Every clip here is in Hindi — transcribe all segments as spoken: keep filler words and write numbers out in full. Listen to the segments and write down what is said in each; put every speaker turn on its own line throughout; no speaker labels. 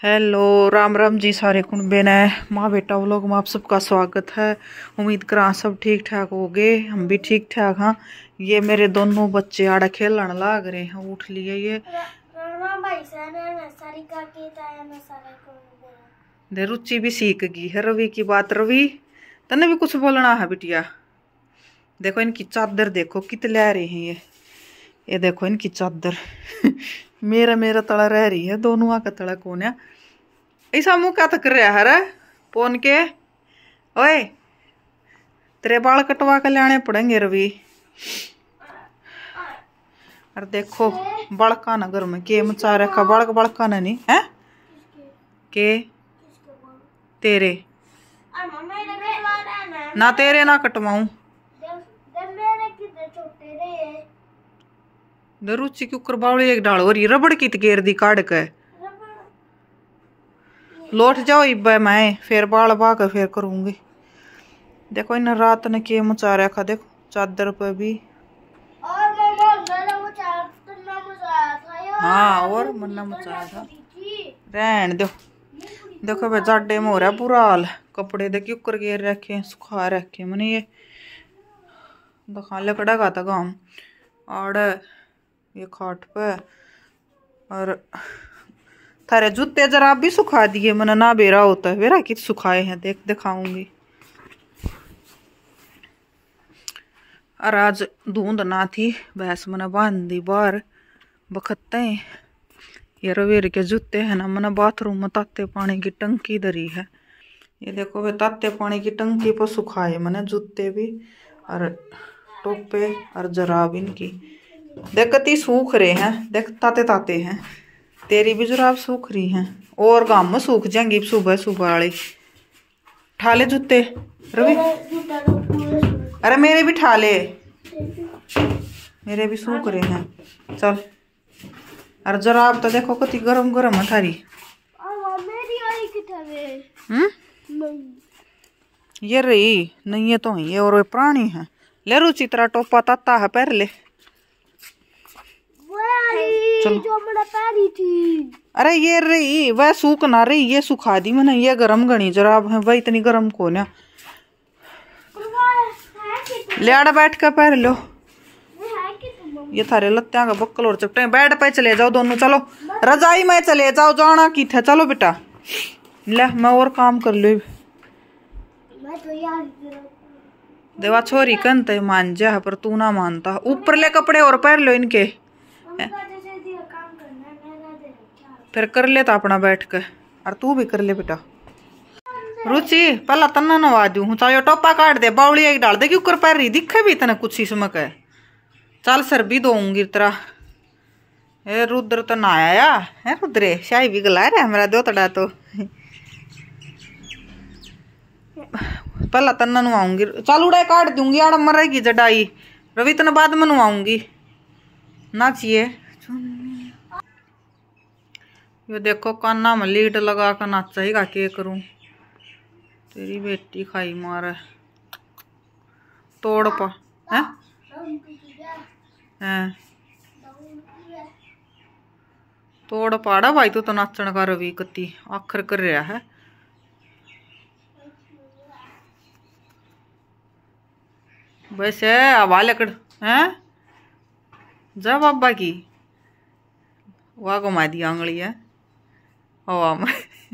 हेलो राम राम जी सारे कुंबे ने माँ बेटा व्लॉग में आप सबका स्वागत है। उम्मीद करा सब ठीक ठाक हो गए, हम भी ठीक ठाक। हाँ, ये मेरे दोनों बच्चे आड़ा खेलने लाग रहे हैं, उठ लिए ये दे। रुचि भी सीख गई है रवि की बात। रवि तने भी कुछ बोलना है बिटिया? देखो इनकी चादर देखो कितने ले रहे हैं ये ये देखो इनकी चादर मेरा मेरा तला रह रही है, दोनों आ का तला कौन है? ऐसा मुंह क्या तक रहा है रे पोन के? ओए तेरे बाल कटवा के लाने पड़ेंगे रवि। अरे देखो बड़का नगर में के मचा रखा, बड़क बड़का ना नहीं है के तेरे ना तेरे ना कटवाऊं। रुचि के ऊपर बावली एक डाल और रबड़ की तकेर दी काट के लौट जाओ इब मैं फिर बाल बा के फिर करूंगी। देखो इन रात ने के मचा रखा, देखो चादर पे भी। हाँ और मन्ना मचाया था, रहन दो। देखो भाई जाडे में हो रहा बुरा हाल, कपड़े देख ऊपर गेर रखे सुखा रखे मैंने ये दखा लकड़ा का था गाँव और ये खाट पे। और थारे जूते जरा भी सुखा दिए मैंने, ना बेरा होता है बेरा कि सुखाए हैं, देख दिखाऊंगी। और आज धुंध ना थी भैंस मैंने बांध दी बाहर बखत्ते। ये रवेर के जूते है ना, मैंने बाथरूम में ताते पानी की टंकी धरी है। ये देखो वे ताते पानी की टंकी पर सुखाए मैंने जूते भी और टोपे और जराब इनकी। देख कती सूख रहे हैं, देख ताते ताते हैं। तेरी भी जुराब सूख रही हैं और गांव में सूख जाएंगी सुबह सुबह वाली। ठाले जूते रवि, अरे मेरे भी ठाले, मेरे भी सूख रहे हैं। चल और जराब तो देखो कती गरम गरम है थारी। हम्म ये रही नहीं है तो ये और पुरानी है। ले रुचि तेरा टोपा ताता है पैर ले। चलो जो मैंने पहनी थी, अरे ये रही वह सूख ना रही, ये सुखा दी मैंने। ये गरम घनी जराब है, वह इतनी गरम को ना ले आड़ा बैठ कर पैर लो। ये थारे लत्तियां का बक्कल और चपटे बेड पे चले जाओ दोनों। चलो रजाई में चले जाओ, जाना की था। चलो बेटा ले मैं और काम कर लो। देवा छोरी कंते मान जा पर तू ना मानता। ऊपर ले कपड़े और पैर लो इनके, फिर कर ले तो अपना बैठ के। और तू भी कर ले बेटा। रुचि पहला तना नवा दू हूँ, चाहे टोपा काट दे बावली एक डाल दे कि ऊपर पैर रही दिखे भी इतना कुछ ही समक है। चल सर भी दूंगी तेरा। ए रुद्र तो ना आया है, रुद्रे शाही भी गला रहा है मेरा दो तड़ा तो। पहला तना नवाऊंगी, चल उड़ाई काट दूंगी आड़ मरेगी जडाई। रवि तना बाद में नवाऊंगी ना चाहिए। ये देखो काना में लीड लगा कर नाचेगा, के करूं? तेरी बेटी खाई मार तोड़ पा है हैं तोड़ पाड़ा भाई तू तो नाचन का। रवि कती आखिर कर रहा है। वैसे हवा लकड़ है जा बाबा की वह घुमा दी आंगली है हवा में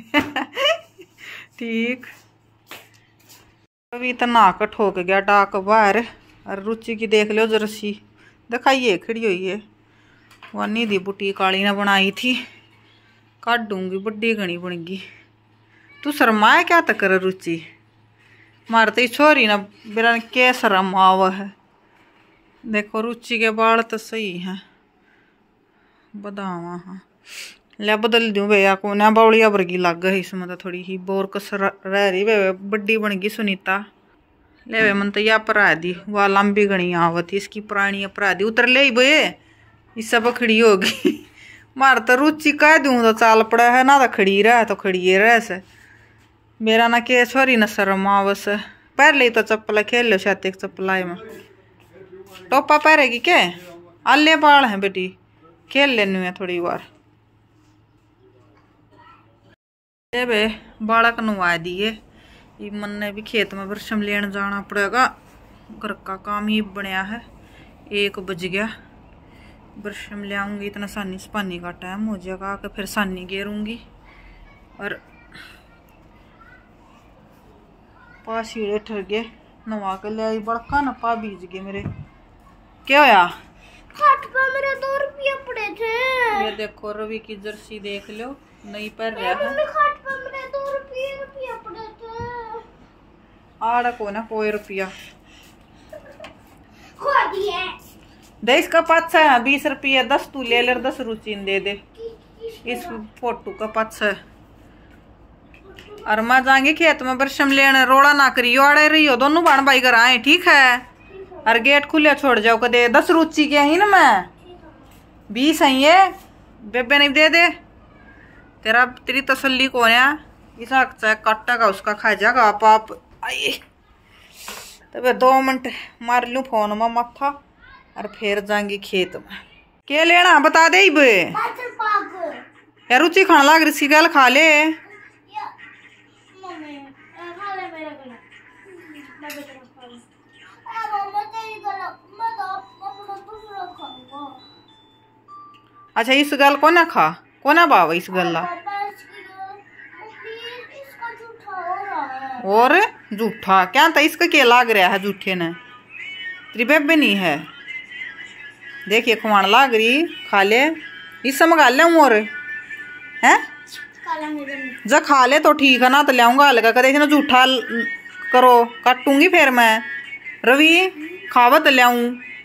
ठीक। अभी इतना कट हो गया डाक बाहर। और रुचि की देख लो जरसी दिखाइए खड़ी हुई है। वनी दी बुटी काली ने बनाई थी, काट दूंगी बड्डी घनी बनेगी। तू शर्माए क्या तक कर रुचि? मारते छोरी ना बिरा के शर्म आव है। देखो रुचि के बाल तो सही हैं बदावा। हाँ ले बदल दूं भैया को ना, बावलिया वर्गी लग गई इसमें तो थोड़ी ही बोर कसर रह रही वे बड्डी बन गई सुनीता। ले वे मन तो या अपरा दी वह लंबी घनी आवत इसकी पुरानी अपरा दी उतर ले बे इस सब खड़ी होगी। मार तो रुचि कह दूं तो चाल पड़ा है ना, तो खड़ी रह तो खड़ी रह से मेरा ना के छोरी न शर्म आवस। पैर ले तो चप्पल खेल लो शायद एक चप्पल में टोपा पैरेगी के आले बाल हैं बेटी खेल लेनी है थोड़ी बार। ये बे बालक नवा दिए मन ने भी खेत में बरसम लेने जाना पड़ेगा। घर का काम ही बनया है। एक बज गया, बरसम ले आऊंगी इतना सानी सपानी का टाइम हो जाएगा कि फिर सानी गेरूंगी। और पास ही ठर गए नवा के ले आई बड़का न पा बीज गए मेरे। क्या होया?
खाट पे मेरे दो रुपये पड़े थे।
ये देखो रवि की जर्सी देख लो, नहीं पहन रहा है।
खाट पे मेरे दो रुपये रुपये पड़े थे।
आड़ा को ना कोई रुपया
खो दिए।
दे इसका पाँच है बीस रुपया, दस तू ले ले, दस रुचीन दे दे इस फोटो का पाँच है। और माँ जाएंगे खेत में बरसम लेने, रोड़ा ना करियो, आड़े रहियो दोनों बाण भाई घर आए, ठीक है? और गेट खुले छोड़ जाओ कदे। दस रुचि के ही ना मैं बीस है ये बेबे नहीं दे दे। तेरा तेरी तसल्ली कौन है? इसा काटा का उसका खा जाएगा आप आप आइए। तब दो मिनट मार लूं फोन में मत्था और फिर जाएंगे खेत में। क्या लेना बता दे बे। यार रुचि खाने लग रही गल खा ले। अच्छा इस गल को ना खा को ना बाबा इस गल ला और जूठा क्या था इसका क्या लाग रहा है जूठे ने? तेरी बेबे नहीं है देखिए खुआन लाग रही, खा ले इससे मंगा ले और हैं जा खा ले तो ठीक है ना, तो लियाऊंगा अलग कदे ना जूठा करो काटूंगी फिर मैं। रवि खावा तो लियाऊं।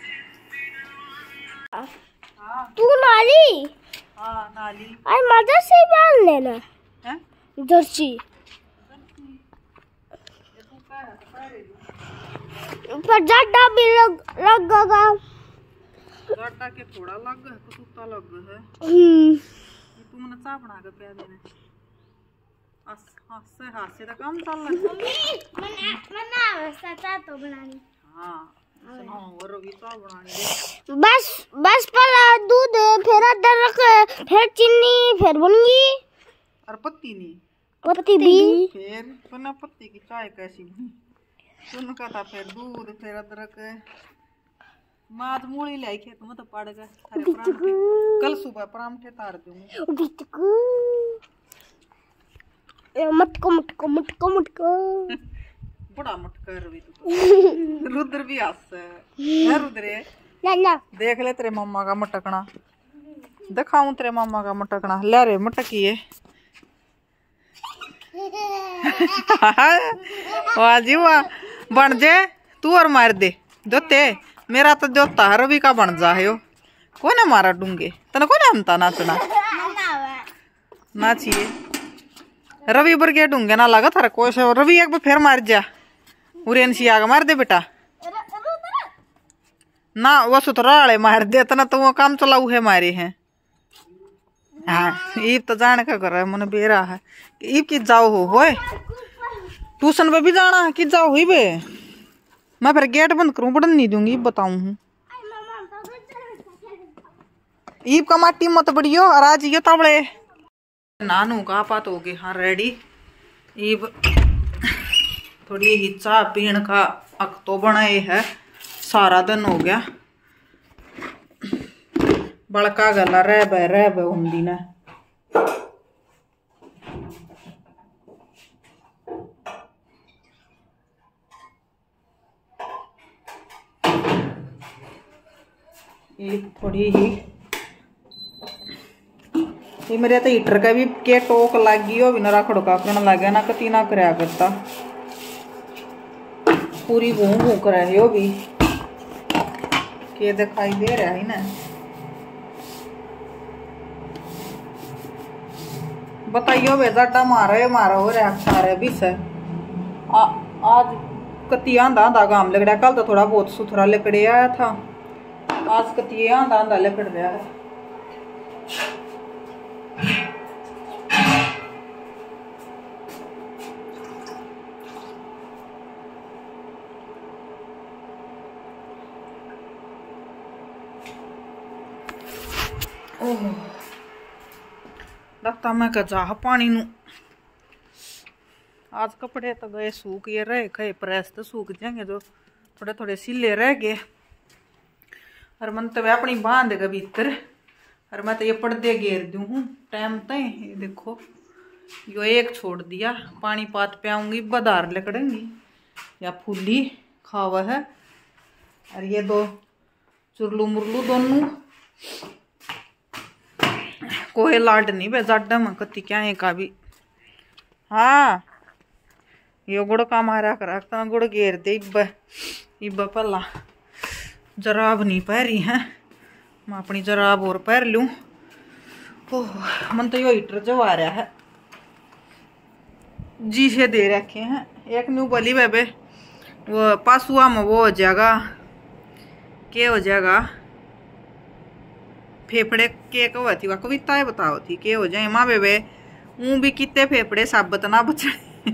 तू नाली
हाँ नाली
आई मदर से बाल लेना
हैं
जर्सी पर ज्यादा भी लग लगेगा।
ज्यादा के थोड़ा लग है कुत्ता लग है।
हम्म
तू मने चाह बना के पिया देने हंस हंस से हाथ से तो काम चल रहा है।
मना मना चाह तो बनानी।
हां सुनो और भी चाह बनानी दे।
बस बस पहला दूध फिर अदरक फिर चीनी फिर बनेगी
और पत्ती नहीं
पत्ती भी
फिर सुना पत्ती की चाय कैसी बनी सुन का था फिर दूध फिर अदरक मात मूली लाई खेत में तो पड़ गए अरे परांठे कल सुबह परांठे तार दूंगी।
मटको मटको मटको मटको
बड़ा मटका रवि तो रुद्र भी हंस है रुद्रे
ला ला
देख ले तेरे मम्मा का मटकना दिखाऊं तेरे मम्मा का मटकना ले रे मटकी है। वाह जी वाह बन जे तू और मार दे जोते मेरा तो जोता है रवि का बन जा है को ना मारा डूंगे तने को ना नाचना नाचिए रवि बरगे डूंगे ना लगा थारा कोश रवि एक बार फिर मार जा उरेन सी आग मार दे बेटा ना वो सुतराले मार दे तना तो वो काम चलाऊ है मारे हैं। हाँ ईब तो जाने का कर रहा है मन बेरा है ईब की जाओ हो होए ट्यूशन पे भी जाना है कि जाओ ही बे मैं फिर गेट बंद करूं पढ़ने नहीं दूंगी बताऊं हूँ। ईब का माटी मत बढ़ियो और आज ये तबड़े नानू का पात हो गए। हाँ रेडी ईब थोड़ी ही चाह पीण का अक तो बनाए है सारा दिन हो गया बड़का गला रह बे रह बे होंगी ना एक थोड़ी ही ये मेरे तो हीटर का भी के टोक लग गई हो भी ना रखड़ो का करना लग गया ना कती ना कराया करता पूरी घूम घूम कर रहे हो भी के दिखाई दे रहा है ना। बताइयो वे जाटा मारे मारा हो रहा सारे भी सर आज कती आंधा आंधा काम लग रहा, कल तो थोड़ा बहुत सुथरा लकड़े आया था, आज कती आंधा आंधा लकड़ रहा है। ओह लगता मैं जा पानी नू आज कपड़े तो गए सूख, ये रहे गए प्रेस तो सूख जाएंगे, जो थोड़े थोड़े सिले रह गए। और मन तो अपनी बांध के भीतर, और मैं तो ये पर्दे घेर दूँ हूँ टाइम तय। ये देखो यो एक छोड़ दिया, पानी पात पे आऊंगी बदार लकड़ेंगी या फूली खावा है। और ये दो चुरलू मुरलू दोनों कोई लाड नहीं बे जाडा में कति क्या है का भी। हाँ यो गुड़ का मारा कर रखता गुड़ घेर दे। इब इब पला जराब नहीं पहरी है, मैं अपनी जराब और पहर लूँ। ओह मन तो यो हीटर जो आ रहा है जी से दे रखे हैं। एक न्यू बली बेबे वो पासुआ में वो हो जाएगा, क्या हो जाएगा फेफड़े के को थी वह कविता बताओ थी के हो जाए माँ बेबे। ऊँ भी कितने फेफड़े साबत ना बचे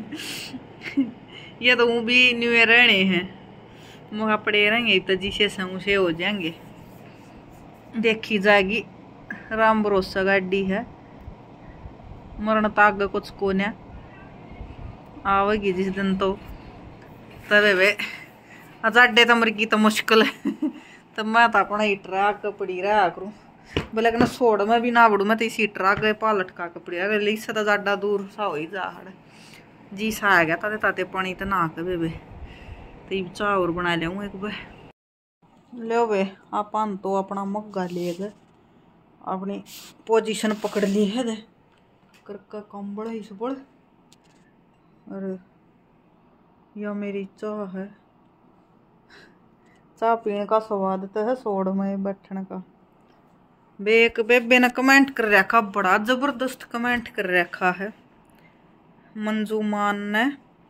ये तो ऊँ भी न्यू रहने हैं, मुँह पड़े रहेंगे तो जिसे समूसे हो जाएंगे। देखी जाएगी, राम भरोसा गाड़ी है, मरण ताग कुछ को न आवेगी जिस दिन तो तबे वे अजाडे तो मरगी तो मुश्किल है। तब मैं तो अपना हीटर आग पड़ी रहा करूँ बोले कि सोड़ में भी ना बड़ू, मैं तो इसी हीटर आग पा लटका के पड़ी रहा इससे तो जाडा दूर सा हो ही जा जी सा आ गया ताते ताते पानी तो ना के बेबे तो चाह और बना लिया एक बार लो बे। आप तो अपना मग्गा ले गए, अपनी पोजीशन पकड़ ली है दे करके कम बड़ा इस बड़। और यह मेरी चाह है, चाह पीने का स्वाद तो है सोड़ में बैठने का। बे एक बेबे ने कमेंट कर रखा, बड़ा जबरदस्त कमेंट कर रखा है मंजू मान ने,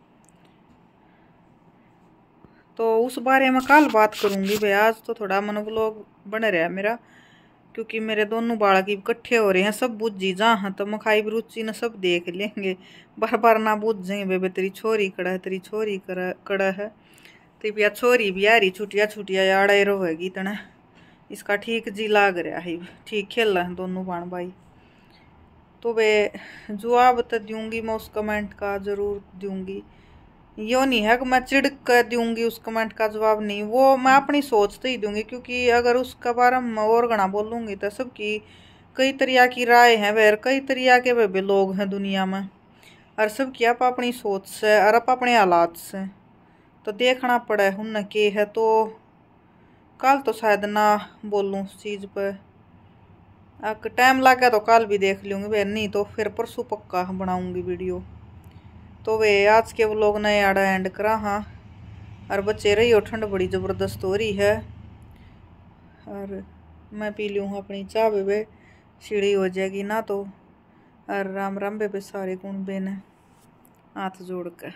तो उस बारे में कल बात करूंगी भाई। आज तो थोड़ा मन व्लॉग बन रहा है मेरा, क्योंकि मेरे दोनों बालक इकट्ठे हो रहे हैं। सब बुझ जी जा हाँ तो मखाई रुचि ने सब देख लेंगे, बार बार ना बुझ जाएंगे बेबे तेरी छोरी कड़ा है तेरी छोरी कड़ा है। तो बिया छोरी भी आ रही छुटिया छुटिया याड़ा रोएगी तना, इसका ठीक जी लाग रहा है, ठीक खेल रहा है दोनों बाण भाई। तो वे जवाब तो दूंगी मैं उस कमेंट का, ज़रूर दूंगी। यो नहीं है कि मैं चिड़ कर दूंगी उस कमेंट का जवाब, नहीं, वो मैं अपनी सोच तो ही दूंगी। क्योंकि अगर उसका बारे में और गणा बोलूँगी तो सबकी कई तरह की राय है, वैर कई तरह के वे लोग हैं दुनिया में, और सबकी आप अपनी सोच से और आप अपने हालात से तो देखना पड़े उन के है। तो कल तो शायद ना बोलूँ उस चीज़ पर, अगर टाइम लगा तो कल भी देख लूँगी, वे नहीं तो फिर परसों पक्का बनाऊँगी वीडियो। तो वे आज के व्लॉग नए आड़ा एंड करा हाँ। और बच्चे रही हो ठंड बड़ी ज़बरदस्त हो रही है, और मैं पी लूँ अपनी चाय बेबे, सीढ़ी हो जाएगी ना तो। और राम राम बेबे सारे गुण बेन हाथ जोड़ कर,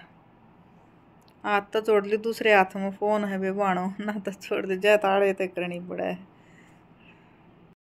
हाथ तो जोड़ ली, दूसरे हाथ में फ़ोन है बे बाणो ना तो छोड़ दे जाए ताड़े तक करनी पड़ा है।